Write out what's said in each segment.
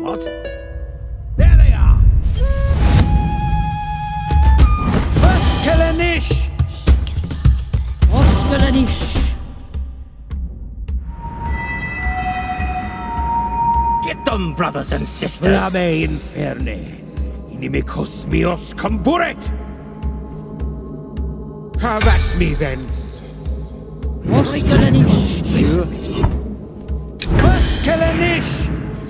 not. There they are! Vaskelanish! Vaskelanish! Get them, brothers and sisters! Flame inferne! Inimicus meos comburet! Have at me then! Vaskelanish! Vaskelanish!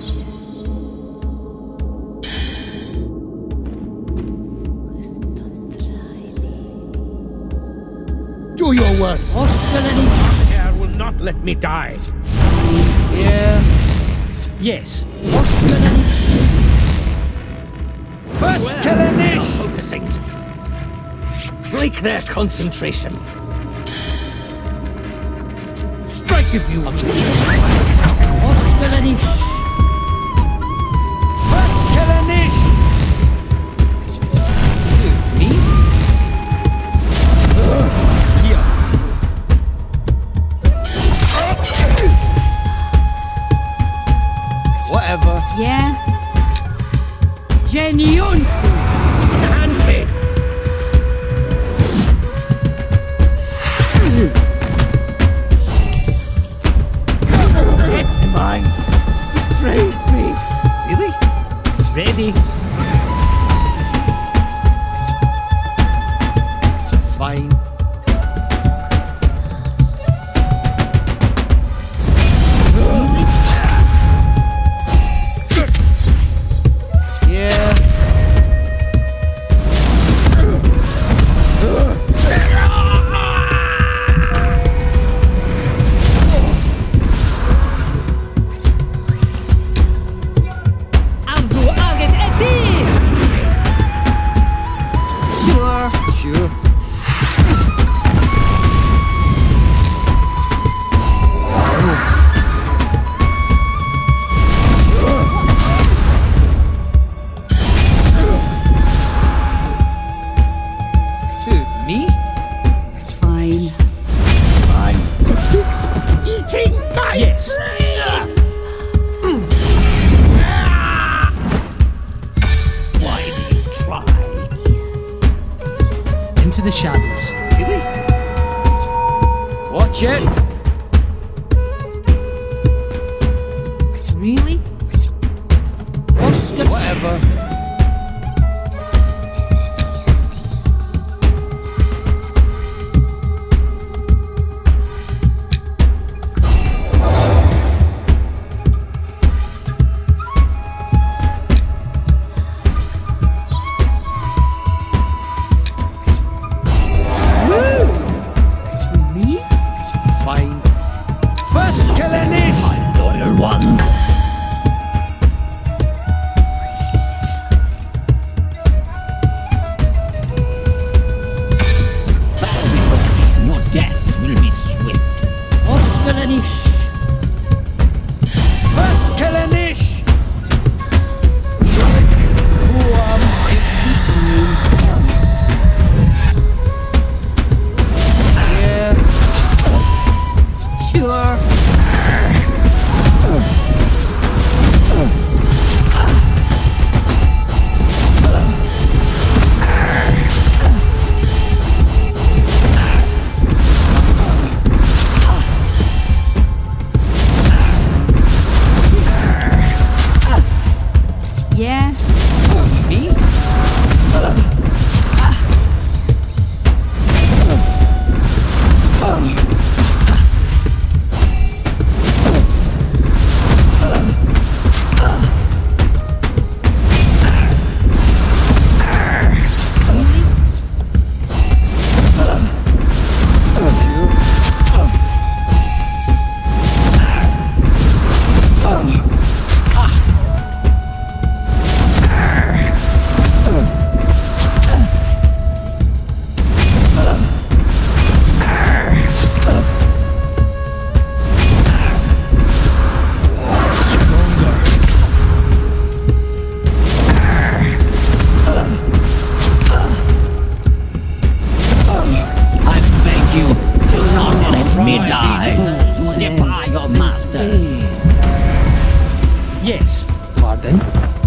Do your worst! Vaskelanish! Care will not let me die! Yeah. Yes. Vaskelanish! Vaskelanish! Focusing. Break their concentration. Strike if you want. Vaskelanish! Vaskelanish! Me? Here. Whatever. Yeah. Genius! Hand me. Get mind. Betrays me. Really? Ready? Fine. Yeah. Sure. Me? Fine. Fine. Eating my yes. Why do you try? Into the shadows. Really? Watch it. Really? Oscar. Whatever. Me? Fine. natin.